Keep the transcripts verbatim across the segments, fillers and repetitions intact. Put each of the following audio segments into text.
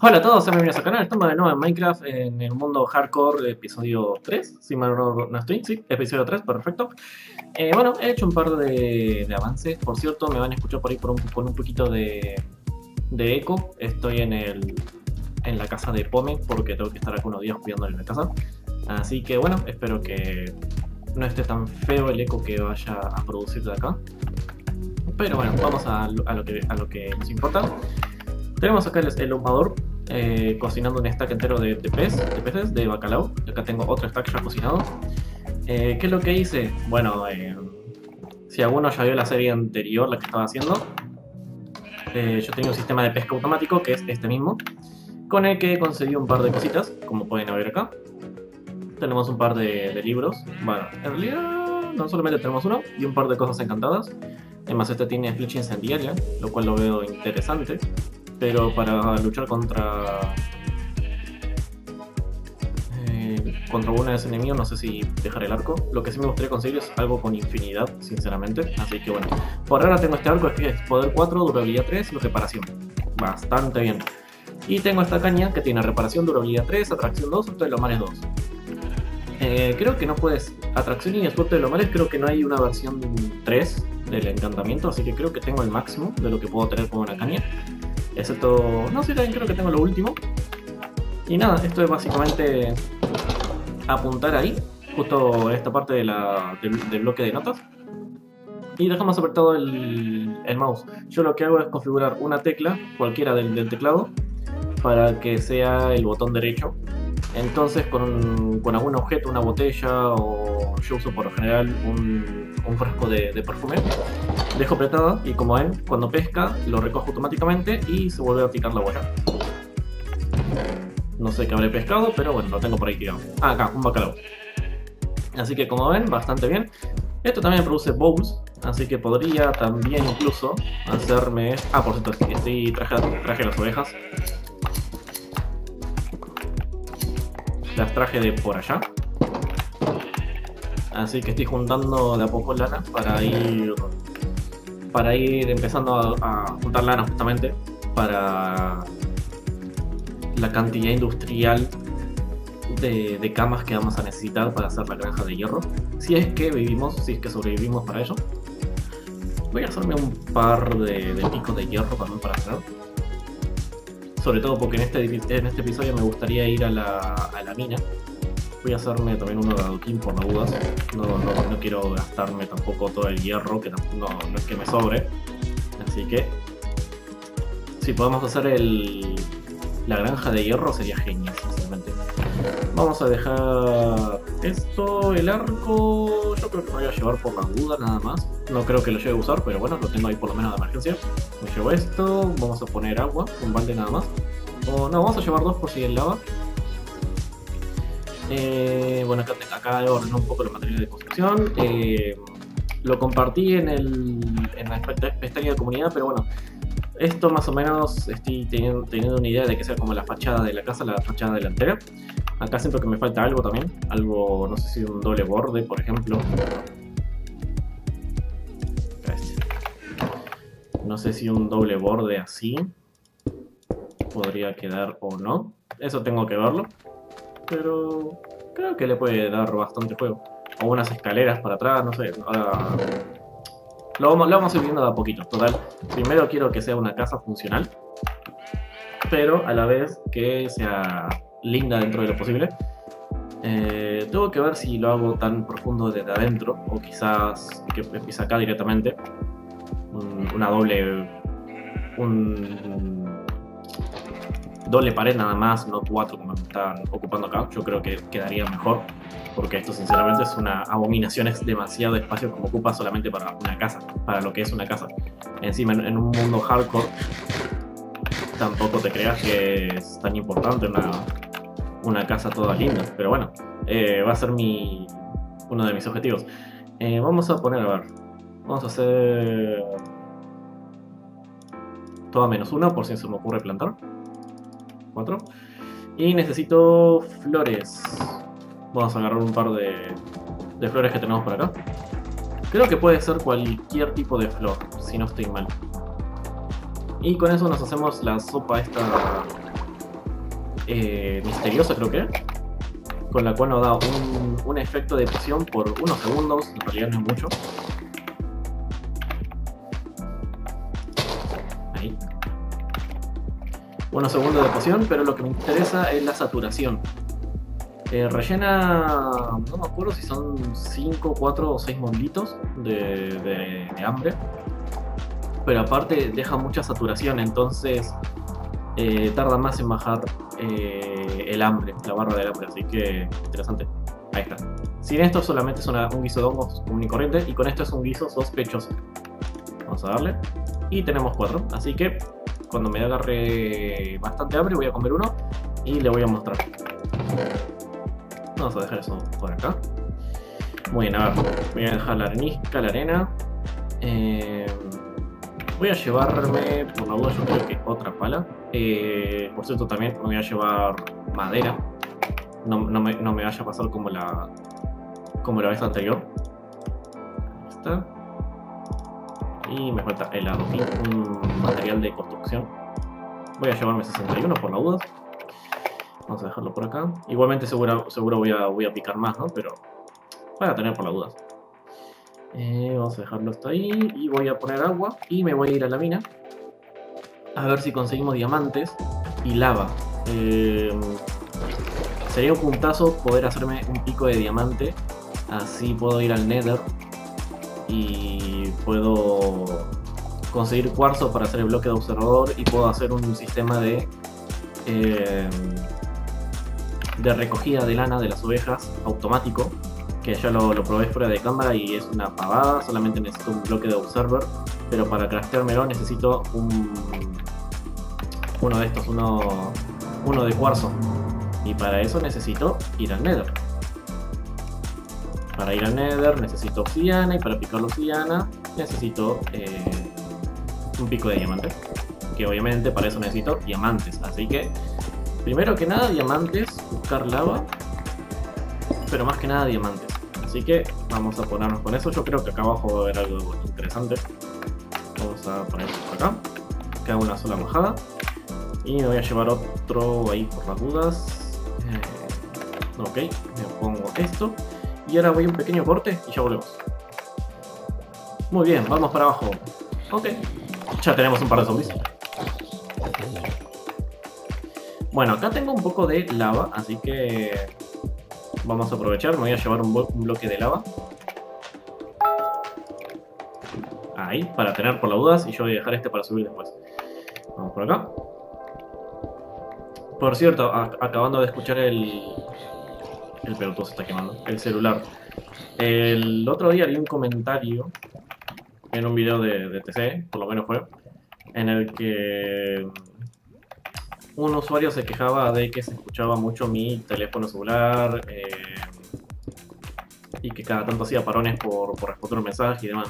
Hola a todos, sean bienvenidos al canal. Estamos de nuevo en Minecraft en el mundo hardcore, episodio tres, si mal no no estoy, sí, episodio tres, perfecto. Eh, bueno, he hecho un par de, de avances, por cierto, me van a escuchar por ahí por un, con un poquito de, de eco. Estoy en, el, en la casa de Pome porque tengo que estar algunos días cuidándole la casa. Así que bueno, espero que no esté tan feo el eco que vaya a producir de acá. Pero bueno, vamos a, a, lo, que, a lo que nos importa. Tenemos acá el, el ahumador eh, cocinando un stack entero de, de, pez, de peces, de bacalao. Acá tengo otro stack ya cocinado. Eh, ¿Qué es lo que hice? Bueno, eh, si alguno ya vio la serie anterior, la que estaba haciendo, eh, yo tenía un sistema de pesca automático, que es este mismo, con el que conseguí un par de cositas, como pueden ver acá. Tenemos un par de, de libros. Bueno, en realidad no solamente tenemos uno, y un par de cosas encantadas. Además este tiene flecha incendiaria, lo cual lo veo interesante. Pero para luchar contra eh, contra uno de esos enemigos no sé si dejar el arco. Lo que sí me gustaría conseguir es algo con infinidad, sinceramente. Así que bueno, por ahora tengo este arco que es poder cuatro, durabilidad tres y reparación. Bastante bien. Y tengo esta caña que tiene reparación, durabilidad tres, atracción dos, suerte de los mares dos. Eh, creo que no puedes... Atracción y suerte de los mares, creo que no hay una versión tres del encantamiento. Así que creo que tengo el máximo de lo que puedo tener con una caña. Excepto... no sé, también creo que tengo lo último. Y nada, esto es básicamente apuntar ahí, justo en esta parte de la, del, del bloque de notas. Y dejamos apretado el, el mouse. Yo lo que hago es configurar una tecla, cualquiera del, del teclado, para que sea el botón derecho. Entonces con, un, con algún objeto, una botella, o yo uso por lo general un, un frasco de, de perfume, dejo apretada y como ven, cuando pesca lo recojo automáticamente y se vuelve a picar la boya. No sé qué habré pescado, pero bueno, lo tengo por ahí tirado. Ah, acá, un bacalao. Así que como ven, bastante bien. Esto también produce bowls, así que podría también incluso hacerme... Ah, por cierto, estoy traje, traje las ovejas. Las traje de por allá. Así que estoy juntando de a poco lana para ir para ir empezando a, a juntar lana justamente para la cantidad industrial de, de camas que vamos a necesitar para hacer la granja de hierro. Si es que vivimos, si es que sobrevivimos para ello. Voy a hacerme un par de, de picos de hierro también para hacer. Sobre todo porque en este, en este episodio me gustaría ir a la, a la mina. Voy a hacerme también uno de adoquín por las dudas. No, no, no quiero gastarme tampoco todo el hierro, que no, no es que me sobre. Así que si podemos hacer el, la granja de hierro sería genial, sinceramente. Vamos a dejar esto, el arco. Yo creo que me voy a llevar por la duda nada más. No creo que lo lleve a usar, pero bueno, lo tengo ahí por lo menos de emergencia. Me llevo esto, vamos a poner agua, un balde nada más. O no, vamos a llevar dos por si hay lava. Eh, bueno, acá, acá ordené un poco los materiales de construcción. Eh, lo compartí en, el, en la pestaña de comunidad, pero bueno, esto más o menos estoy teniendo, teniendo una idea de que sea como la fachada de la casa, la fachada delantera. Acá siento que me falta algo también, algo, no sé si un doble borde, por ejemplo. No sé si un doble borde así podría quedar o no. Eso tengo que verlo. Pero creo que le puede dar bastante juego. O unas escaleras para atrás, no sé. Ahora lo vamos, lo vamos a ir viendo de a poquito. Total, primero quiero que sea una casa funcional, pero a la vez que sea linda dentro de lo posible. Eh, tengo que ver si lo hago tan profundo desde adentro, o quizás que empiece acá directamente. Un, una doble... Un... doble pared nada más, no cuatro como me están ocupando acá. Yo creo que quedaría mejor, porque esto sinceramente es una abominación, es demasiado espacio como ocupa solamente para una casa, para lo que es una casa. Encima en, en un mundo hardcore tampoco te creas que es tan importante una, una casa toda linda, pero bueno, eh, va a ser mi, uno de mis objetivos. Eh, vamos a poner, a ver, vamos a hacer todo a menos uno por si se me ocurre plantar. cuatro. Y necesito flores. Vamos a agarrar un par de, de flores que tenemos por acá. Creo que puede ser cualquier tipo de flor, si no estoy mal. Y con eso nos hacemos la sopa esta eh, misteriosa, creo que, con la cual nos da un, un efecto de poción por unos segundos, en realidad no es mucho. Ahí. Unos segundos de poción, pero lo que me interesa es la saturación. Eh, rellena, no me acuerdo si son cinco, cuatro o seis munditos de, de, de hambre. Pero aparte deja mucha saturación, entonces eh, tarda más en bajar eh, el hambre, la barra del hambre, así que interesante. Ahí está. Sin esto solamente es una, un guiso de hongos común y corriente, y con esto es un guiso sospechoso. Vamos a darle. Y tenemos cuatro, así que cuando me agarre bastante hambre voy a comer uno y le voy a mostrar. Vamos a dejar eso por acá. Muy bien, a ver, voy a dejar la arenisca, la arena. Eh, voy a llevarme, por la duda yo creo que otra pala. Eh, por cierto también me voy a llevar madera. No, no, me, no me vaya a pasar como la, como la vez anterior. Ahí está. Y me falta el adoquín, un material de construcción. Voy a llevarme sesenta y uno por la duda. Vamos a dejarlo por acá. Igualmente seguro, seguro voy, a, voy a picar más, ¿no? Pero voy a tener por las dudas. Eh, vamos a dejarlo hasta ahí. Y voy a poner agua. Y me voy a ir a la mina. A ver si conseguimos diamantes y lava. Eh, sería un puntazo poder hacerme un pico de diamante. Así puedo ir al Nether. Y puedo conseguir cuarzo para hacer el bloque de observador. Y puedo hacer un sistema de... Eh, de recogida de lana de las ovejas automático, que ya lo, lo probé fuera de cámara y es una pavada. Solamente necesito un bloque de observer, pero para crafteármelo necesito un uno de estos, uno, uno de cuarzo, y para eso necesito ir al Nether. Para ir al Nether necesito obsidiana, y para picar la obsidiana necesito eh, un pico de diamante, que obviamente para eso necesito diamantes, así que primero que nada diamantes, buscar lava, pero más que nada diamantes. Así que vamos a ponernos con eso. Yo creo que acá abajo va a haber algo interesante. Vamos a poner esto por acá, que haga una sola bajada. Y me voy a llevar otro ahí por las dudas. Eh, ok, me pongo esto. Y ahora voy a un pequeño corte y ya volvemos. Muy bien, vamos para abajo. Ok, ya tenemos un par de zombies. Bueno, acá tengo un poco de lava, así que vamos a aprovechar. Me voy a llevar un, un bloque de lava. Ahí, para tener por las dudas. Y yo voy a dejar este para subir después. Vamos por acá. Por cierto, a, acabando de escuchar el... El pelotudo se está quemando. El celular. El otro día leí un comentario en un video de, de T C, por lo menos fue, en el que un usuario se quejaba de que se escuchaba mucho mi teléfono celular eh, y que cada tanto hacía parones por, por responder un mensaje y demás.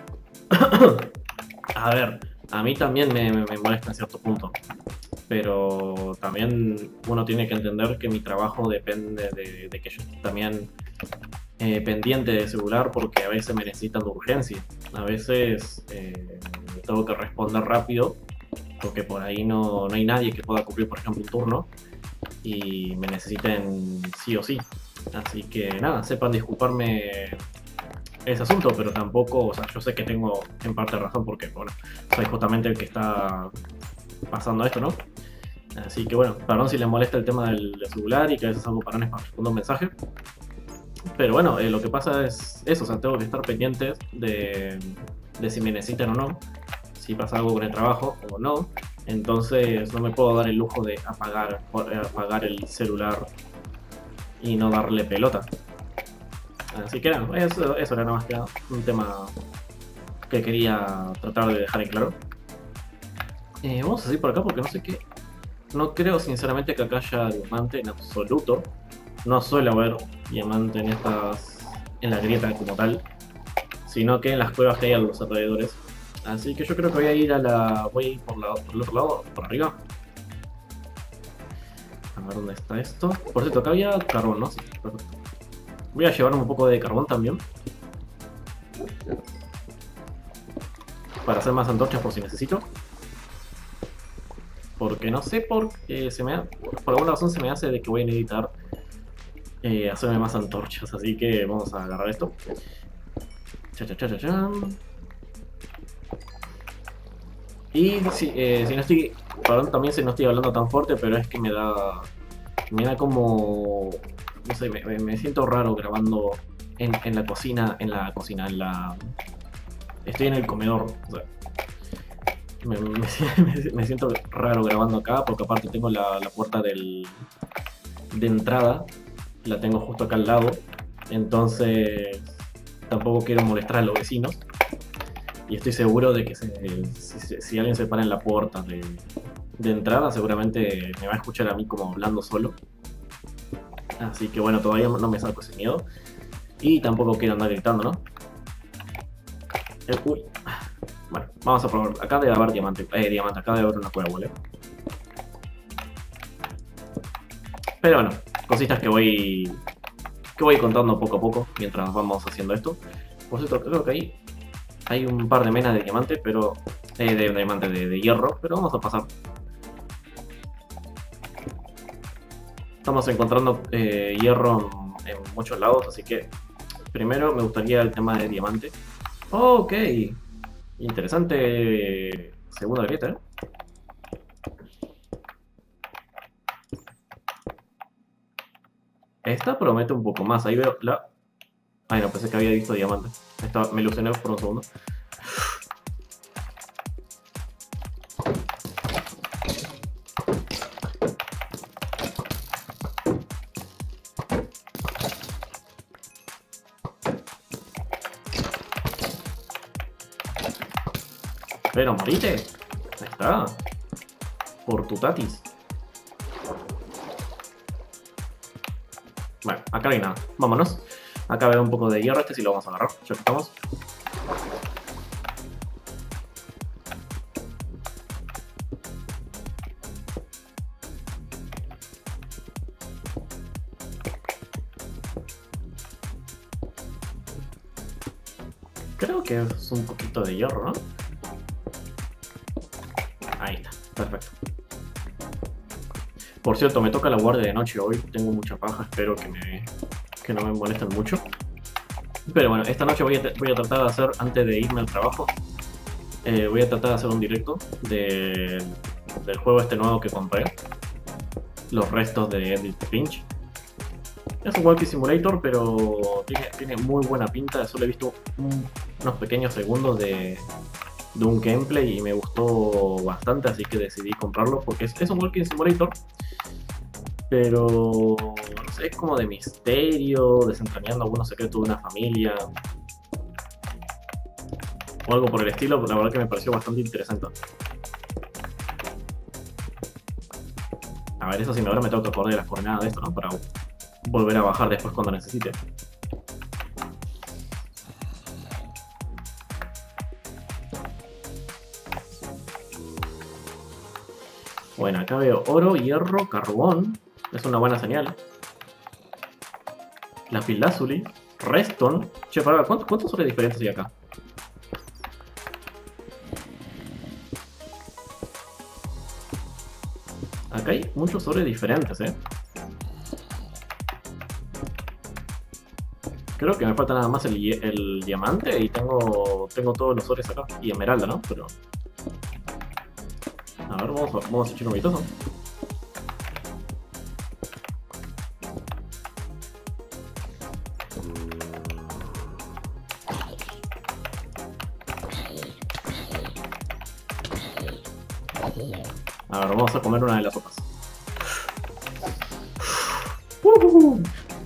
A ver, a mí también me, me, me molesta en cierto punto, pero también uno tiene que entender que mi trabajo depende de, de que yo esté también eh, pendiente de celular, porque a veces me necesitan de urgencia, a veces eh, tengo que responder rápido porque por ahí no, no hay nadie que pueda cumplir, por ejemplo, un turno y me necesiten sí o sí. Así que nada, sepan disculparme ese asunto, pero tampoco, o sea, yo sé que tengo en parte razón porque, bueno, soy justamente el que está pasando esto, ¿no? Así que bueno, perdón si les molesta el tema del, del celular y que a veces hago parones para responder un mensaje. Pero bueno, eh, lo que pasa es eso, o sea, tengo que estar pendientes de, de si me necesitan o no, si pasa algo con el trabajo o no. Entonces no me puedo dar el lujo de apagar, apagar el celular y no darle pelota. Así que no, eso, eso era nada más que un tema que quería tratar de dejar en claro. Eh, vamos a seguir por acá porque no sé qué. No creo sinceramente que acá haya diamante en absoluto. No suele haber diamante en estas, en la grieta como tal, sino que en las cuevas que hay a los alrededores. Así que yo creo que voy a ir a la. Voy a ir por, la, por el otro lado, por arriba. A ver dónde está esto. Por cierto, acá había carbón, ¿no? Sí, perfecto. Voy a llevarme un poco de carbón también, para hacer más antorchas por si necesito. Porque Porque no sé por qué se me ha, por alguna razón se me hace de que voy a necesitar eh, hacerme más antorchas. Así que vamos a agarrar esto. Cha, cha, cha, cha, cha. Y si, eh, si no estoy, perdón también si no estoy hablando tan fuerte, pero es que me da, me da como, no sé, me, me- me siento raro grabando en, en la cocina, en la cocina, en la, estoy en el comedor, o sea, me, me- me- me siento raro grabando acá porque aparte tengo la, la puerta del, de entrada, la tengo justo acá al lado, entonces tampoco quiero molestar a los vecinos. Y estoy seguro de que se- si, si alguien se para en la puerta de, de entrada, seguramente me va a escuchar a mí como hablando solo. Así que bueno, todavía no me saco ese miedo. Y tampoco quiero andar gritando, ¿no? Eh, uy. Bueno, vamos a probar. Acá debe haber diamante. Eh, diamante, acá debe haber una cueva, ¿vale? Pero bueno, cositas que voy. Que voy contando poco a poco mientras vamos haciendo esto. Por cierto, creo que ahí hay un par de menas de diamante, pero. Eh, de diamante de, de hierro, pero vamos a pasar. Estamos encontrando eh, hierro en, en muchos lados, así que primero me gustaría el tema de diamante. Oh, ok, interesante segunda grieta, ¿eh? Esta promete un poco más, ahí veo la... Ay, no, pensé que había visto diamante. Esta, me ilusioné por un segundo. Pero morite. Ahí está. Por tu tatis. Bueno, acá no hay nada. Vámonos. Acá veo un poco de hierro, este sí lo vamos a agarrar. Ya que estamos. Creo que es un poquito de hierro, ¿no? Ahí está, perfecto. Por cierto, me toca la guardia de noche hoy. Tengo mucha paja, espero que, me, que no me molesten mucho. Pero bueno, esta noche voy a, voy a tratar de hacer, antes de irme al trabajo, eh, voy a tratar de hacer un directo de, del juego este nuevo que compré. Los restos de Edith Finch. Es un Walking Simulator, pero tiene, tiene muy buena pinta. Solo he visto un- unos pequeños segundos de, de un gameplay y me gustó bastante, así que decidí comprarlo porque es, es un Walking Simulator, pero no sé, es como de misterio, desentrañando algunos secretos de una familia o algo por el estilo. La verdad que me pareció bastante interesante. A ver, eso sí, ahora me tengo que acordar de las coordenadas de esto, ¿no? Para volver a bajar después cuando necesite. Bueno, acá veo oro, hierro, carbón. Es una buena señal. Lapislázuli, redstone. Che, para, ¿cuántos, cuántos sobres diferentes hay acá? Acá hay muchos sobres diferentes, ¿eh? Creo que me falta nada más el, el diamante y tengo, tengo todos los sobres acá. Y esmeralda, ¿no? Pero... A ver, vamos a, vamos a echar un vistazo. A ver, vamos a comer una de las sopas. Uh-huh.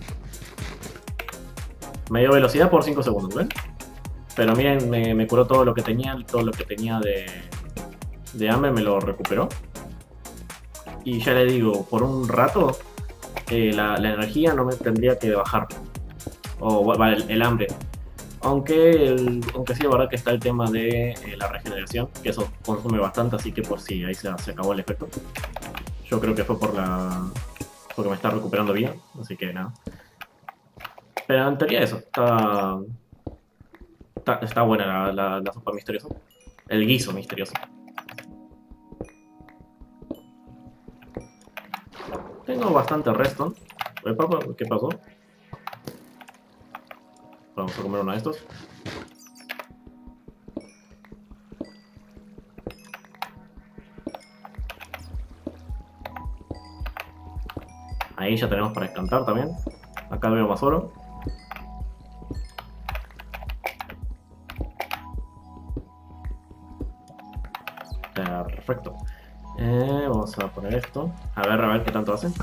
Me dio velocidad por cinco segundos, ¿ven? Pero miren, me, me curó todo lo que tenía, todo lo que tenía de, de hambre me lo recuperó. Y ya le digo, por un rato eh, la, la energía no me tendría que bajar. O vale, el, el hambre. Aunque, el, aunque sí, la verdad que está el tema de eh, la regeneración, que eso consume bastante, así que por si sí, ahí se, se acabó el efecto. Yo creo que fue por la porque me está recuperando bien, así que nada. Pero en teoría eso, está, está, está buena la, la, la sopa misteriosa. El guiso misterioso. Tengo bastante redstone. Epa, ¿qué pasó? Vamos a comer uno de estos. Ahí ya tenemos para encantar también. Acá veo más oro. Perfecto. Eh, vamos a poner esto. A ver, a ver qué tanto hace.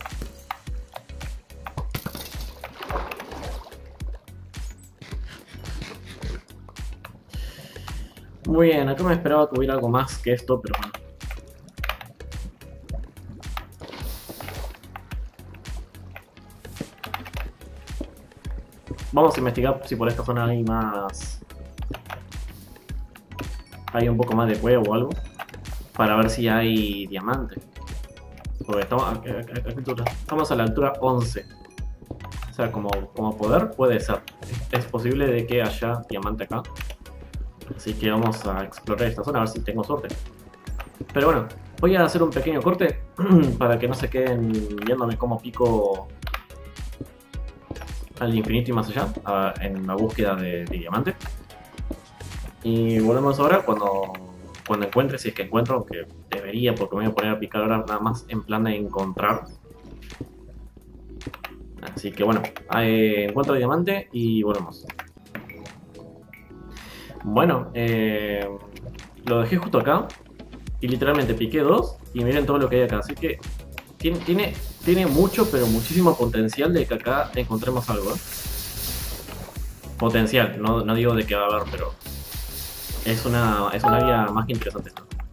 Muy bien, acá me esperaba que hubiera algo más que esto, pero bueno. Vamos a investigar si por esta zona hay más... Hay un poco más de cueva o algo. Para ver si hay diamante. Porque estamos a, a, a, a altura. Estamos a la altura once. O sea, como, como poder puede ser. Es posible de que haya diamante acá. Así que vamos a explorar esta zona a ver si tengo suerte. Pero bueno, voy a hacer un pequeño corte para que no se queden viéndome cómo pico al infinito y más allá a, en la búsqueda de, de diamante. Y volvemos ahora cuando, cuando encuentre, si es que encuentro, aunque debería, porque me voy a poner a picar ahora nada más en plan de encontrar. Así que bueno, eh, encuentro diamante y volvemos. Bueno, eh, lo dejé justo acá y literalmente piqué dos y miren todo lo que hay acá. Así que tiene, tiene, tiene mucho, pero muchísimo potencial de que acá encontremos algo, ¿eh? Potencial, no, no digo de que va a haber, pero es una, es un área más que interesante.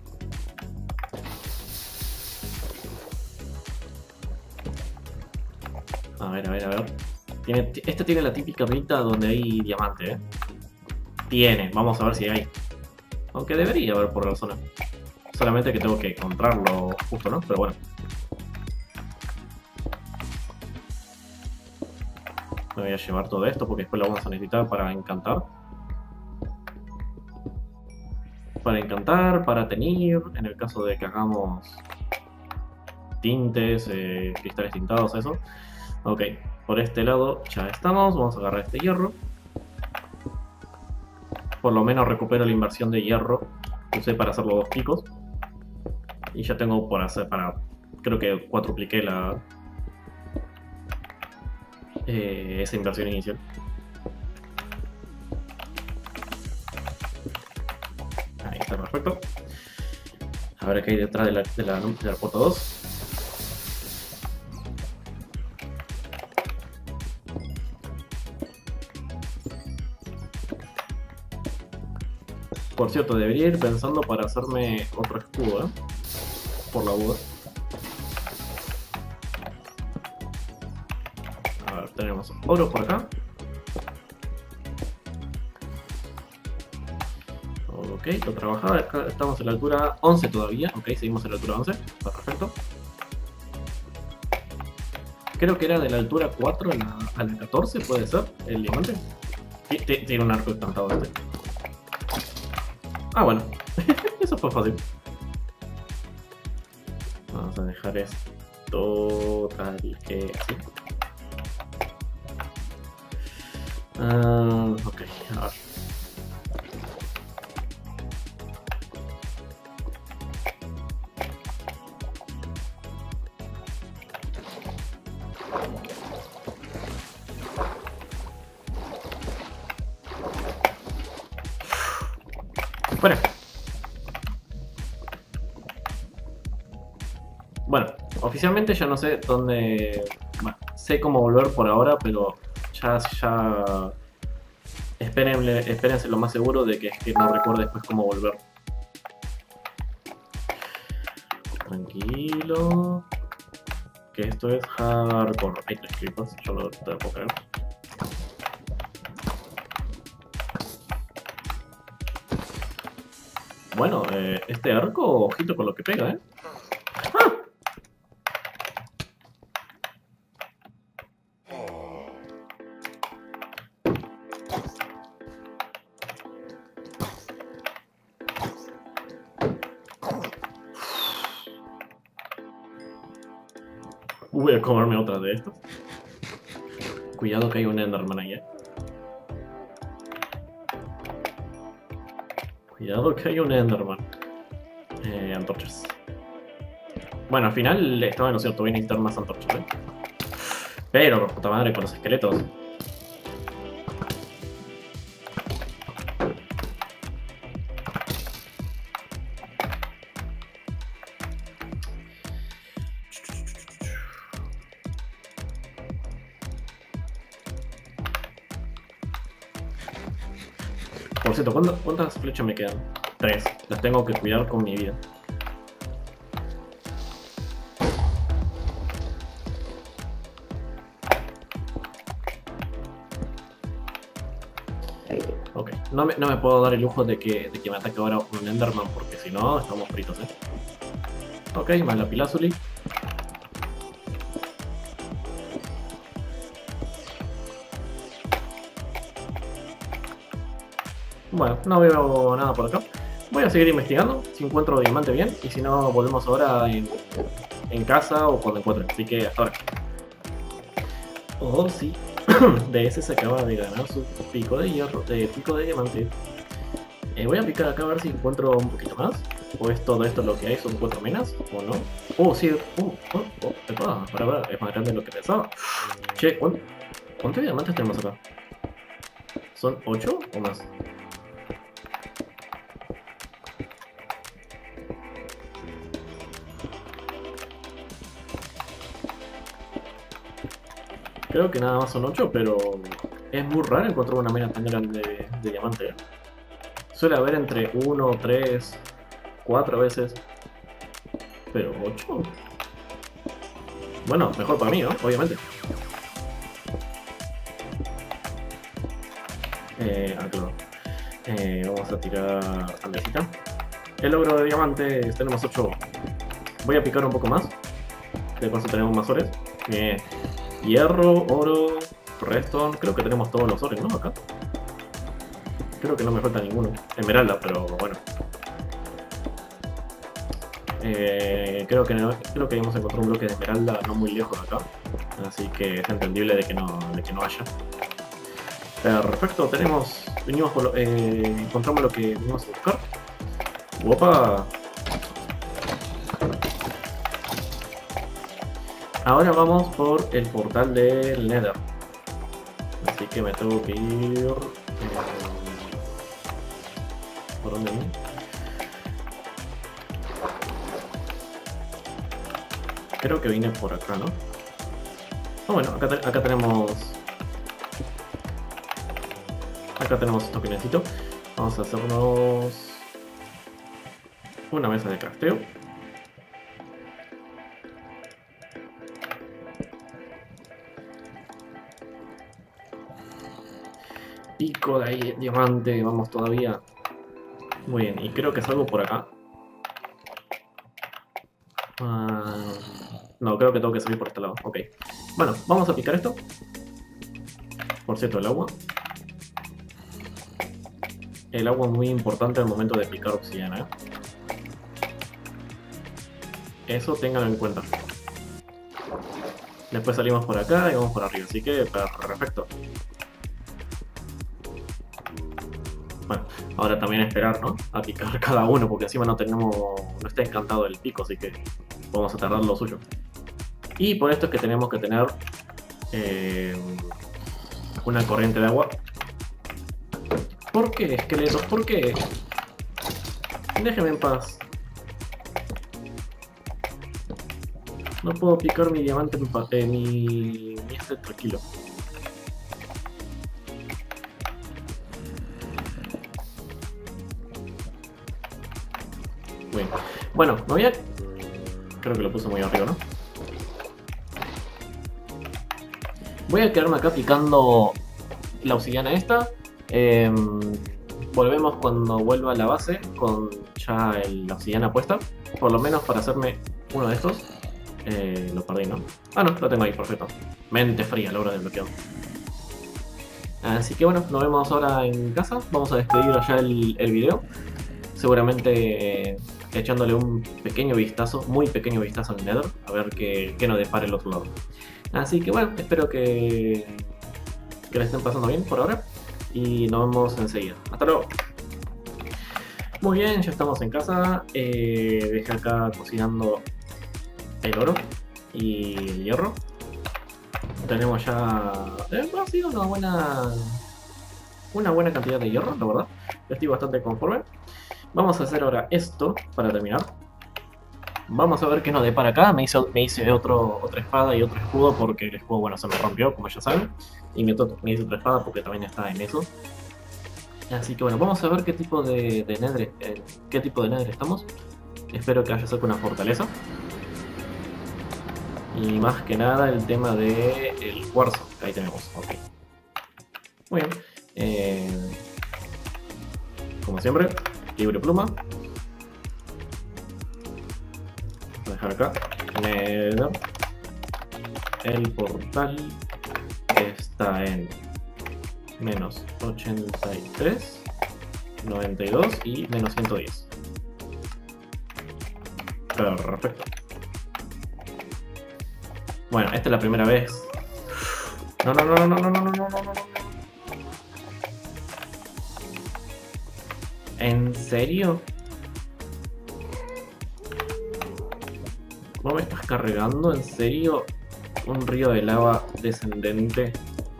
A ver, a ver, a ver. Tiene, este tiene la típica pinta donde hay diamante, ¿eh? Tiene, vamos a ver si hay. Aunque debería haber por la zona. Solamente que tengo que encontrarlo justo, ¿no? Pero bueno. Me voy a llevar todo esto porque después lo vamos a necesitar para encantar. Para encantar, para teñir, en el caso de que hagamos tintes, eh, cristales tintados, eso. Ok, por este lado ya estamos. Vamos a agarrar este hierro. Por lo menos recupero la inversión de hierro que usé para hacer los dos picos. Y ya tengo por hacer para... Creo que cuatrupliqué la... Eh, esa inversión inicial. Ahí está, perfecto. A ver qué hay detrás de la, de la, de la puerta dos. Por cierto, debería ir pensando para hacerme otro escudo, ¿eh? Por la duda. A ver, tenemos oro por acá. Ok, lo trabajaba. Acá estamos en la altura once todavía. Ok, seguimos en la altura once. Perfecto. Creo que era de la altura cuatro a la, a la catorce, puede ser, el diamante. Tiene un arco encantado este. Ah, bueno. Eso fue fácil. Vamos a dejar esto tal que así. Uh, ok, a ver. Bueno. Bueno, oficialmente ya no sé dónde... Bueno, sé cómo volver por ahora, pero ya... ya... Espérenle, espérense lo más seguro de que es que no recuerde después cómo volver. Tranquilo. Que esto es hardcore. Hay tres clips, yo no te lo puedo creer. Bueno, eh, este arco, ojito con lo que pega, ¿eh? ¡Ah! Voy a comerme otra de estas. Cuidado que hay un Enderman ahí, eh. Cuidado que hay un Enderman. Eh, antorchas. Bueno, al final estaba en lo cierto, voy a necesitar más antorchas, eh. Pero, puta madre, con los esqueletos. Por cierto, ¿cuántas, ¿cuántas flechas me quedan? Tres. Las tengo que cuidar con mi vida. Ok, no me, no me puedo dar el lujo de que, de que me ataque ahora un Enderman, porque si no, estamos fritos, ¿eh? Ok, más la pilazuli. Bueno, no veo nada por acá. Voy a seguir investigando, si encuentro diamante bien, y si no, volvemos ahora en, en casa o cuando encuentre. Así que hasta ahora. Oh, sí. De ese se acaba de ganar su pico de hierro, de pico de diamante. Eh, voy a picar acá a ver si encuentro un poquito más. O es todo esto lo que hay, son cuatro menas, o no. Oh, sí, uh, oh, oh, epa, para, para, es más grande de lo que pensaba. Che, ¿cuánto, ¿cuántos diamantes tenemos acá? ¿Son ocho o más? Creo que nada más son ocho, pero es muy raro encontrar una mena tan grande de, de diamante, ¿eh? Suele haber entre uno, tres, cuatro a veces. Pero ocho. Bueno, mejor para mí, ¿no? Obviamente. Eh, ah, claro. Eh, vamos a tirar andesita. El logro de diamantes, tenemos ocho. Voy a picar un poco más. De paso tenemos más ores. Bien. Hierro, oro, redstone. Creo que tenemos todos los ores, ¿no? Acá. Creo que no me falta ninguno. Esmeralda, pero bueno. Eh, creo que no, creo que hemos encontrado un bloque de esmeralda no muy lejos de acá. Así que es entendible de que no, de que no haya. Perfecto, tenemos. Venimos por lo, eh, encontramos lo que venimos a buscar. ¡Opa! Ahora vamos por el portal del Nether. Así que me tengo que ir... Eh, ¿por dónde voy? Creo que vine por acá, ¿no? Ah, bueno, acá, te acá tenemos... Acá tenemos estos pinecitos. Vamos a hacernos... una mesa de crafteo. Pico de ahí, diamante, vamos todavía. Muy bien, y creo que salgo por acá. Uh, no, creo que tengo que salir por este lado. Ok. Bueno, vamos a picar esto. Por cierto, el agua. El agua es muy importante al momento de picar obsidiana, ¿eh? Eso ténganlo en cuenta. Después salimos por acá y vamos por arriba, así que perfecto. Bueno, ahora también esperar, ¿no? A picar cada uno, porque encima no tenemos, no está encantado el pico, así que vamos a tardar lo suyo. Y por esto es que tenemos que tener eh, una corriente de agua. ¿Por qué, esqueletos? ¿Por qué? Déjenme en paz. No puedo picar mi diamante en paz, eh, mi, mi este tranquilo. Bien. Bueno, me voy a... Creo que lo puse muy arriba, ¿no? Voy a quedarme acá picando la obsidiana esta. Eh, volvemos cuando vuelva a la base con ya el, la obsidiana puesta. Por lo menos para hacerme uno de estos. Eh, lo perdí, ¿no? Ah, no, lo tengo ahí, perfecto. Mente fría a la hora de bloqueo. Así que bueno, nos vemos ahora en casa. Vamos a despedir allá el, el video. Seguramente echándole un pequeño vistazo, muy pequeño vistazo al Nether, a ver qué, qué nos depara el otro lado. Así que bueno, espero que, que la estén pasando bien por ahora y nos vemos enseguida. Hasta luego. Muy bien, ya estamos en casa. Eh, dejé acá cocinando el oro y el hierro. Tenemos ya... Eh, ha sido una buena... Una buena cantidad de hierro, la verdad. Estoy bastante conforme. Vamos a hacer ahora esto para terminar. Vamos a ver qué nos depara acá. Me hice, me hice otro, otra espada y otro escudo porque el escudo, bueno, se me rompió, como ya saben. Y me, me hice otra espada porque también está en eso. Así que bueno, vamos a ver qué tipo de, de nether, eh, qué tipo de nether estamos. Espero que haya sacado una fortaleza. Y más que nada el tema del cuarzo. Ahí tenemos, ok. Muy bien. Eh, como siempre, libre pluma. Voy a dejar acá. Nether. El portal está en menos ochenta y tres, noventa y dos y menos ciento diez. Perfecto. Bueno, esta es la primera vez. No, no, no, no, no, no, no, no, no, no, no. ¿En serio? ¿No me estás cargando? ¿En serio? Un río de lava descendente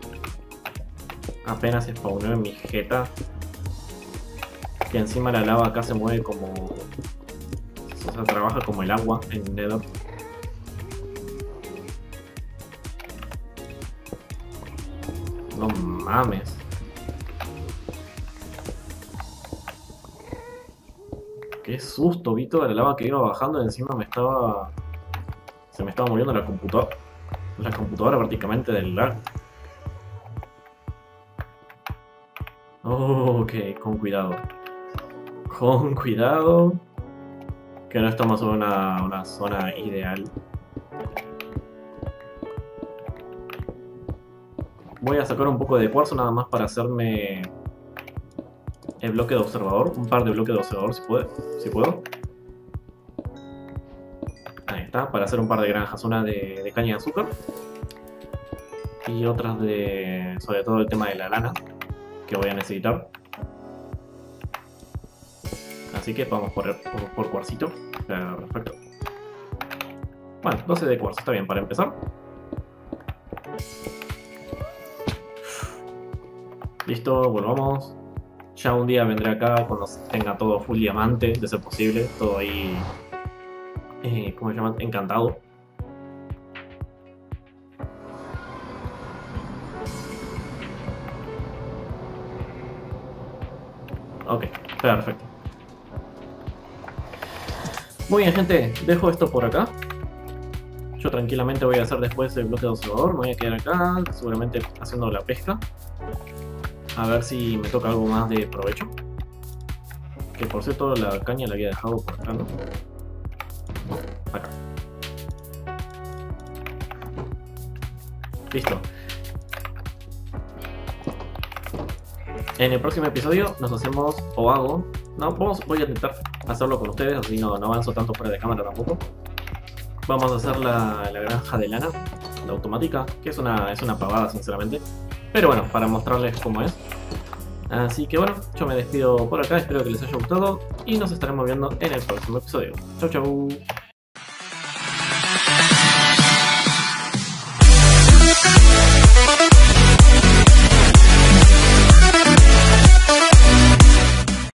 apenas spawnó en mi jeta. Que encima la lava acá se mueve como... O sea, trabaja como el agua en Nether. No mames. Qué susto, vi toda la lava que iba bajando y encima me estaba... Se me estaba muriendo la computadora. La computadora prácticamente del lag. Oh, ok, con cuidado. Con cuidado. Que no estamos en una, una zona ideal. Voy a sacar un poco de cuarzo nada más para hacerme el bloque de observador. Un par de bloques de observador si puedo. Si puedo. Ahí está, para hacer un par de granjas. Una de, de caña de azúcar. Y otras de... sobre todo el tema de la lana. Que voy a necesitar. Así que vamos por, por, por cuarcito. Perfecto. Bueno, doce de cuarzo, está bien para empezar. Listo, volvamos. Ya un día vendré acá cuando tenga todo full diamante, de ser posible. Todo ahí... Eh, ¿Cómo se llama? Encantado. Ok, perfecto. Muy bien, gente, dejo esto por acá. Yo tranquilamente voy a hacer después el bloque de observador. Me voy a quedar acá, seguramente haciendo la pesca. A ver si me toca algo más de provecho. Que por cierto la caña la había dejado por acá, ¿no? Acá. Listo. En el próximo episodio nos hacemos, o hago, no, vamos, voy a intentar hacerlo con ustedes, así no, no avanzo tanto fuera de cámara tampoco. Vamos a hacer la, la granja de lana, la automática, que es una, es una pavada sinceramente. Pero bueno, para mostrarles cómo es. Así que bueno, yo me despido por acá, espero que les haya gustado y nos estaremos viendo en el próximo episodio. Chau chau.